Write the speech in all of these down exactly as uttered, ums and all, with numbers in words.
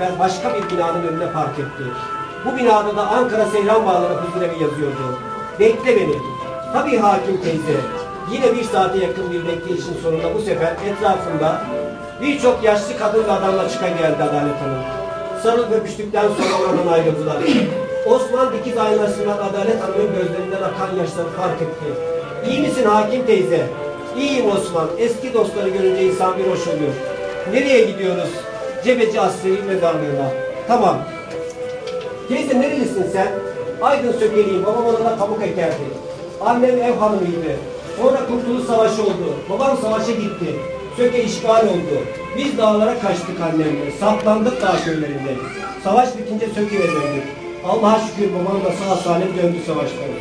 sefer başka bir binanın önüne park etti. Bu binada da Ankara Seyran Bağları Huzurevi yazıyordu. Bekle beni. Tabii hakim teyze. Yine bir saate yakın bir bekleyişin sonunda bu sefer etrafında birçok yaşlı kadın ve adamla çıkan geldi Adalet Hanım. Sarılıp öpüştükten sonra oradan ayrıldılar. Osman dikiz aynasından Adalet Hanım'ın gözlerinden akan yaşları fark etti. İyi misin hakim teyze? İyiyim Osman. Eski dostları görünce insan bir hoş oluyor. Nereye gidiyoruz? Cebeci Asri'nin mezarlığına. Tamam. Teyze nerelisin sen? Aydın Sökeliyim. Babam orada pamuk ekerdi. Annem ev hanımıydı. Sonra Kurtuluş Savaşı oldu. Babam savaşa gitti. Söke işgal oldu. Biz dağlara kaçtık annemle. Saplandık dağ köylerinde. Savaş bitince Söke'ye döndük. Allah'a şükür babam da sağ salim döndü savaştan.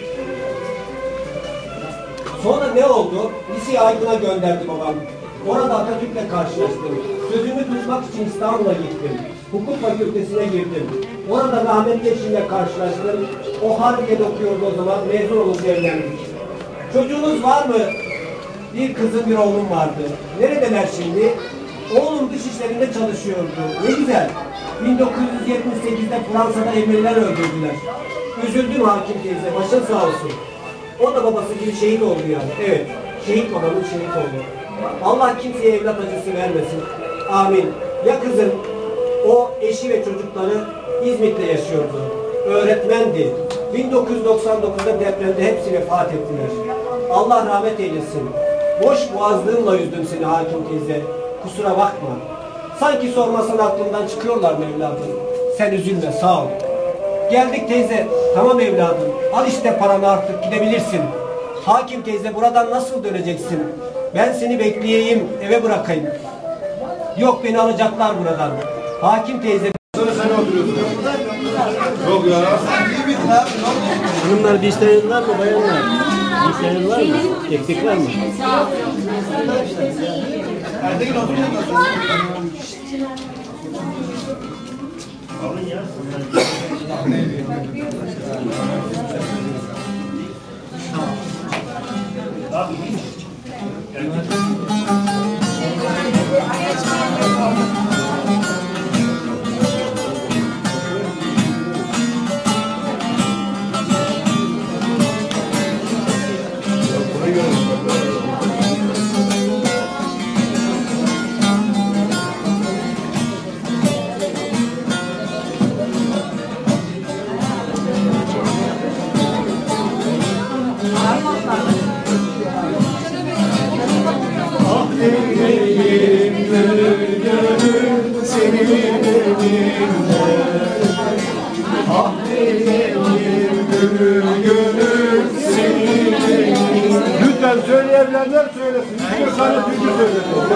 Sonra ne oldu? Liseyi Aydın'a gönderdi babam. Orada Atatürk'le karşılaştım. Sözümü tutmak için İstanbul'a gittim. Hukuk fakültesine girdim. Orada rahmetli eşimle karşılaştım. O Harbiye'de okuyordu o zaman. Mezun olup evlendik. Çocuğunuz var mı? Bir kızım bir oğlum vardı. Neredeler şimdi? Oğlum dış işlerinde çalışıyordu. Ne güzel. bin dokuz yüz yetmiş sekizde Fransa'da Emreler öldürdüler. Üzüldüm hakim teyze. Başın sağ olsun. O da babası gibi şehit oldu yani. Evet. Şehit babamın şehit oldu. Allah kimseye evlat acısı vermesin. Amin. Ya kızım? O eşi ve çocukları İzmit'te yaşıyordu. Öğretmendi. bin dokuz yüz doksan dokuzda depremde hepsi vefat ettiler. Allah rahmet eylesin. Boş boğazlığımla üzdüm seni hakim teyze. Kusura bakma. Sanki sormasan aklımdan çıkıyorlar mı evladım? Sen üzülme, sağ ol. Geldik teyze. Tamam evladım. Al işte paranı artık gidebilirsin. Hakim teyze buradan nasıl döneceksin? Ben seni bekleyeyim, eve bırakayım. Yok beni alacaklar buradan. Hakim teyze. Sonra sen oturuyorsun. Yok ya. Hanımlar bir isteğiniz var mı bayanlar? Bir isteğiniz var mı? Eksik var mı? Ertekin oturuyor musun? Alın ya. Abi. Lütfen söyleyenler söylesin. Bir tane türkü söylesin.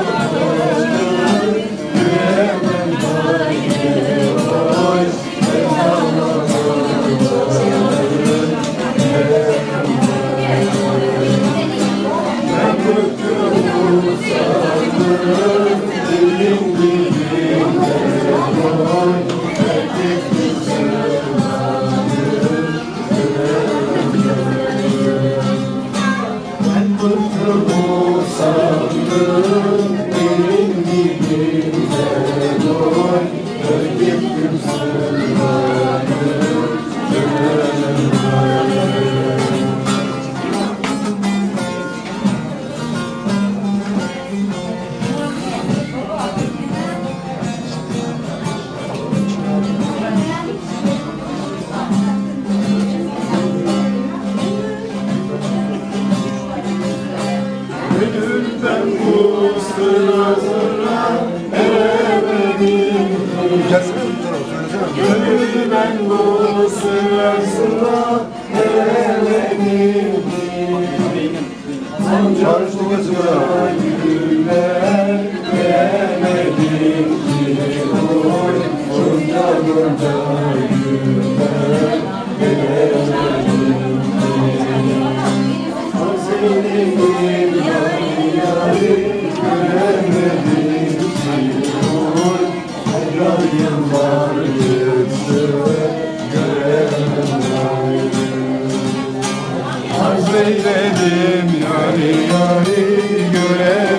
Gönülden bu sırasına eremedim. Gönülden bu sırasına eremedim. Sancaklıca güller veremedim. Oy, bunca bunca güller veremedim. Hazinenin yari yari göremedim ki oy, her yıllar geçti göremedim. Arz eyledim yari yari göremedim.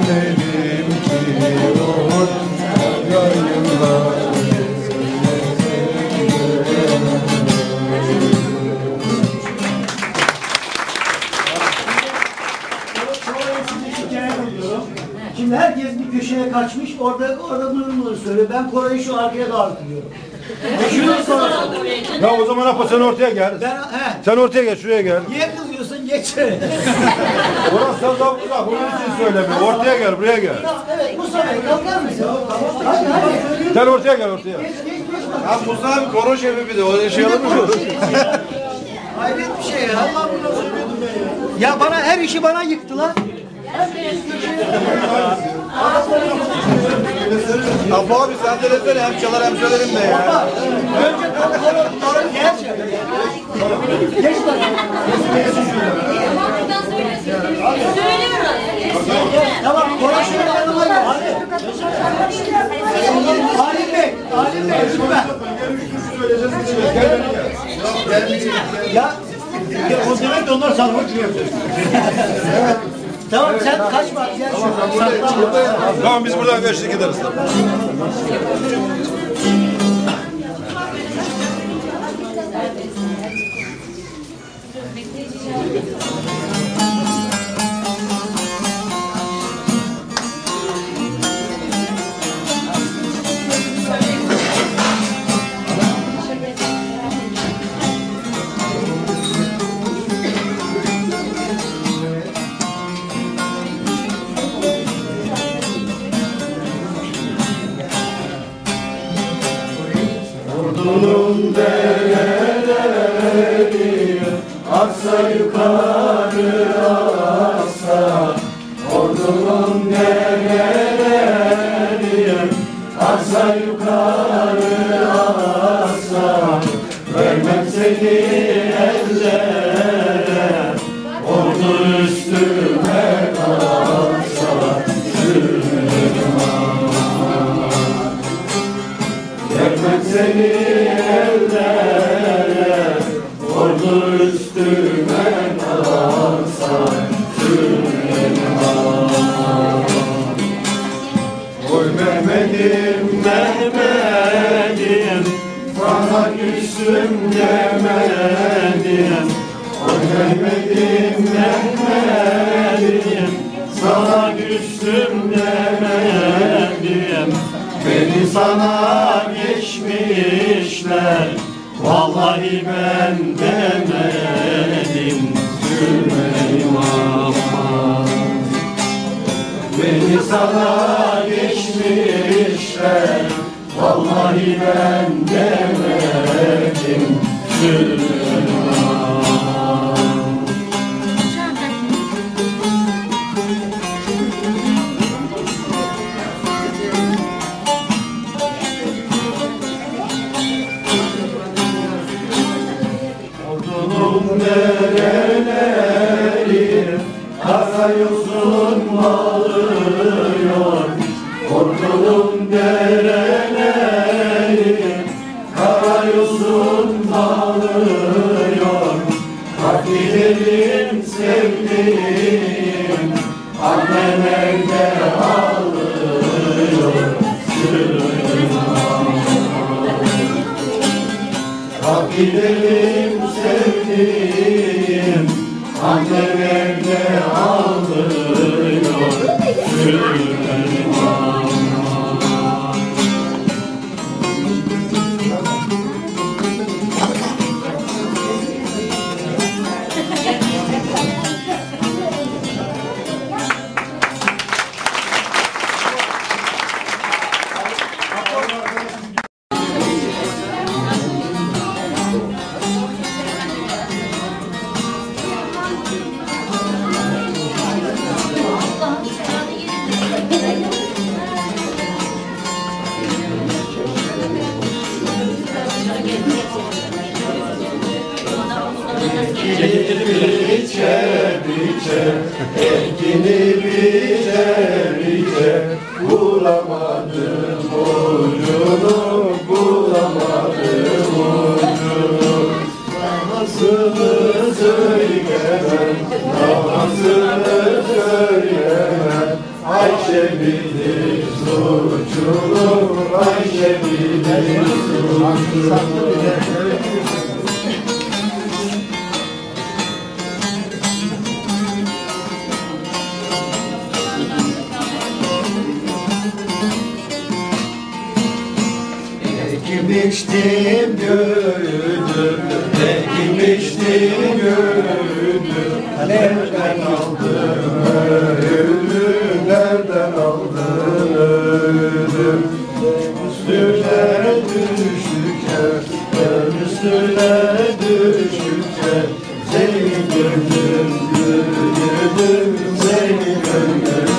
söylüyor. Ben Koray'ı şu arkaya davet ediyorum. Şunu sonra. Ya o zaman Apo sen ortaya gel. Ben, he. Sen ortaya gel, şuraya gel. Niye kızıyorsun? Geç. Orası sen da uzak, onun için söylemiyorum. Ortaya gel, buraya gel. Evet, bu sefer kalkar mısın? Hadi hadi. Gel ortaya gel, ortaya. Ya Musa abi koro şefi bir de öyle şey olur mu? Hayret bir şey ya. Allah bunu söylüyordum ben ya. Ya bana her işi bana yıktılar. Apo abi sen de desene hem çalar hem söylerim de ya. Önce koro, koro geç. Geç bak. Tamam, koro şöyle yanıma gel. Hadi. Halim Bey, Halim Bey lütfen. Ya, ya o demek de onlar sarhoş yapıyor. Tamam sen kaçma. Gel şuradan. Tamam biz buradan geçtik gideriz. Ordunun dereleri aksa yukarı aksa. Ordunun dereleri aksa yukarı aksa. Vermem seni ellere, ordu üstüme kalsa. Vermem seni ellere, ordu üstüme kalsa. Oy Mehmet'im, Mehmet'im, sana küstüm demedim. Oy Mehmet'im, Mehmet'im, sana küstüm demedim. Beni sana geçmişler, vallahi ben demedim. Sürmeyim aman. Beni sana geçmişler, vallahi ben demedim. Sürmeyim aman. Ordunun dereleri karayozun alıyor. Ordunun dereleri karayozun alıyor. Kafilerim sevdiğim annem evde alıyor. Kafilerim sevdiğim annem evde alıyor. Sürmenim aman. Biçe biçe, ekini biçe biçe, bulamadım ucunu, bulamadım ucunu. Damasını söyleyemem, damasını söyleyemem. Ayşe bilir suçunu, Ayşe bilir suçunu. Ekilmiştim göğüdüm, ekilmiştim göğüdüm. Nereden aldın öğüdüm, nereden aldın öğüdüm. Üstüne düştükçe, üstüne düştükçe, senin gönlüm gülüdüm, senin gönlüm.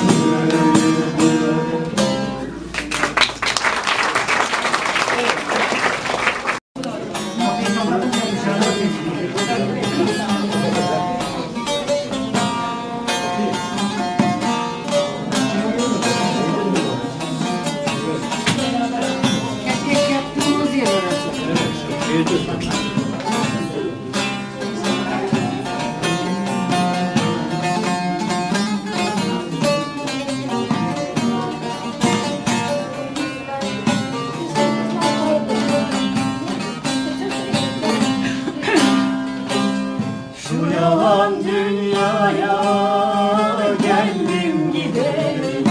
Şu yalan dünyaya geldim gidelim,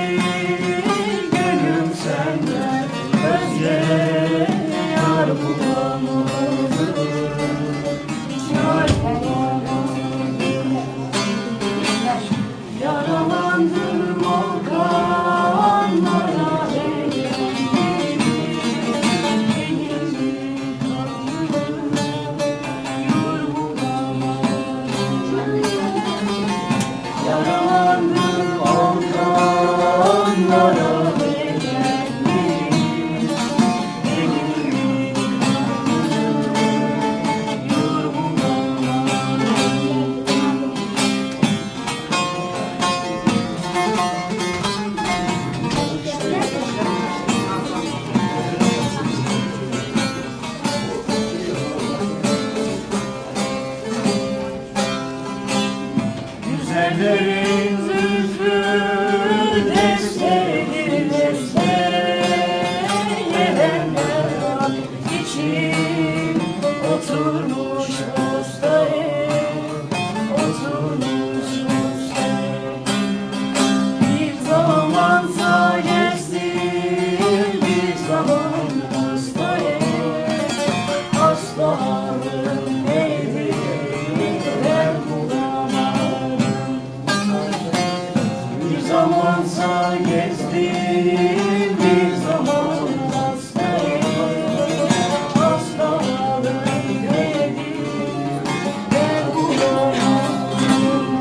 gönlüm senden özge yar bulamadım, yar bulamadım. Yaralandım o kanlara güzellerin zülfü destedir deste, erenler için oturmuş postaya, oturmuş postaya. Bir zamansa geçsin, bir zaman hastaya, hastalarım neydi ben bulamadım. Bir zamansa gezdim, bir zaman hastayım, hastalarım neydi ben bulamadım.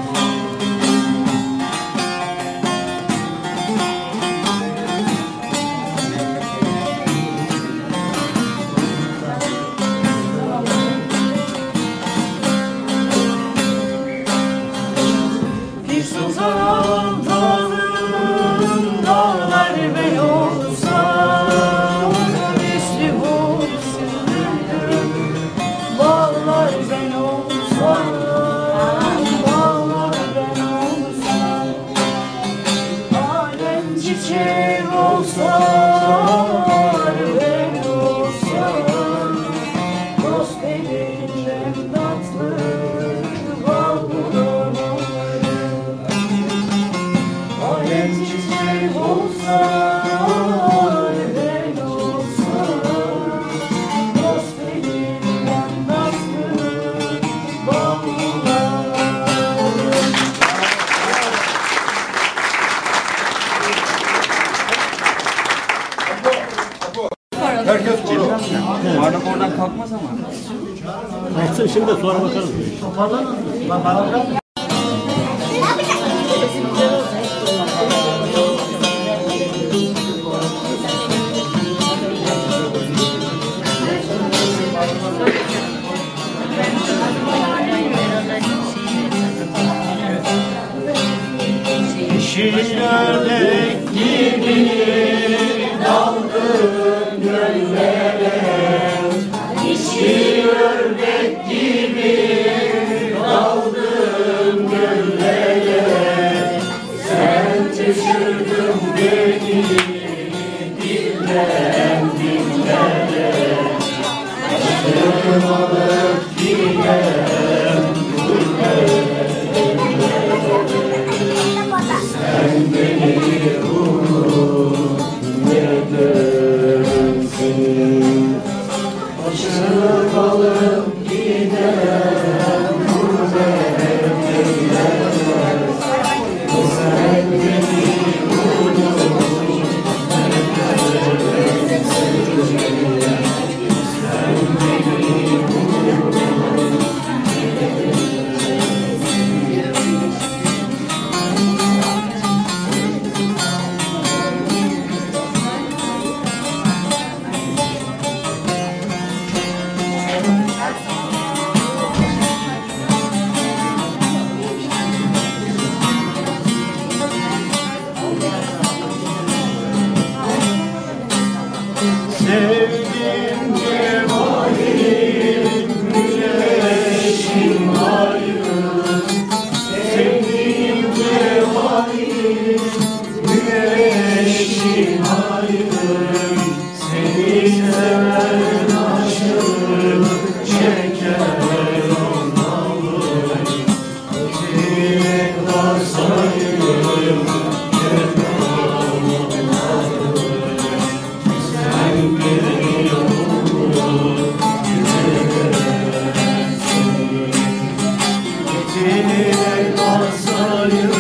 Bir suzan dağın dağlar ben olsam, üstüm olsun bağlar ben olsam, bağlar ben olsam. Alem çiçek olsa ben olsam, dost elinden tatlı bal bulamam. Alem çiçek olsa ben olsam, dost elinden tatlı bal bulamam. Herkes koru. Bardak oradan kalkmaz ama. Kalksın şimdi de sonra bakarız. Yeşil ördek gibi daldım göllere, yeşil ördek gibi daldım Sevdim cemalin güneşin ayrı. Sevdim cemalin güneşin ayrı. Seni seven aşık çeker olmalı. Dilek varsayım sen bir yolu dilek varsayım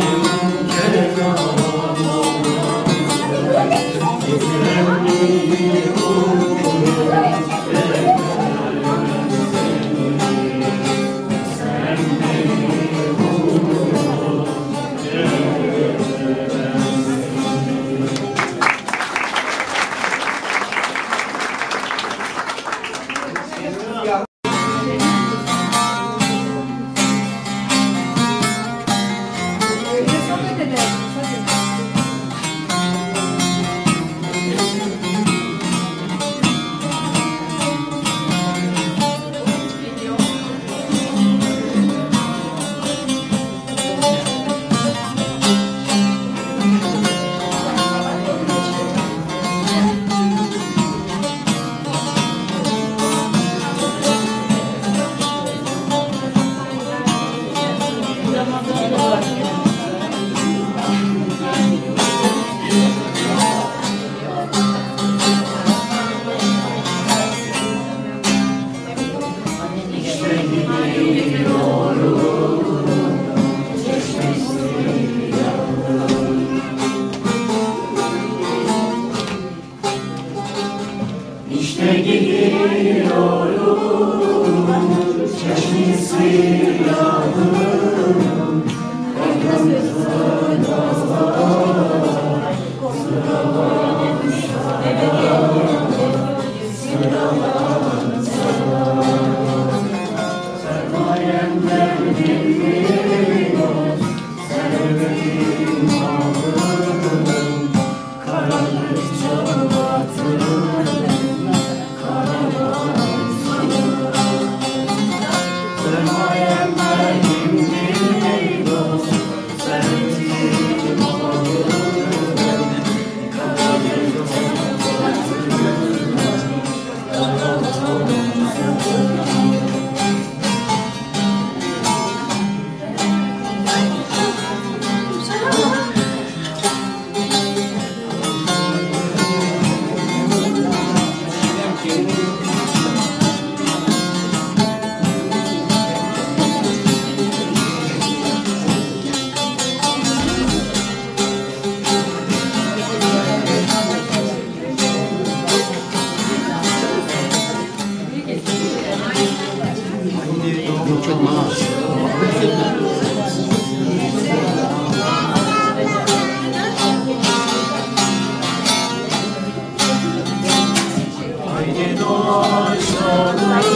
İşte gidiyorum çeşmesi yanım sermayemden bilmiyor sevdiğim alım karanlıkça batırım Haydi dolaşalım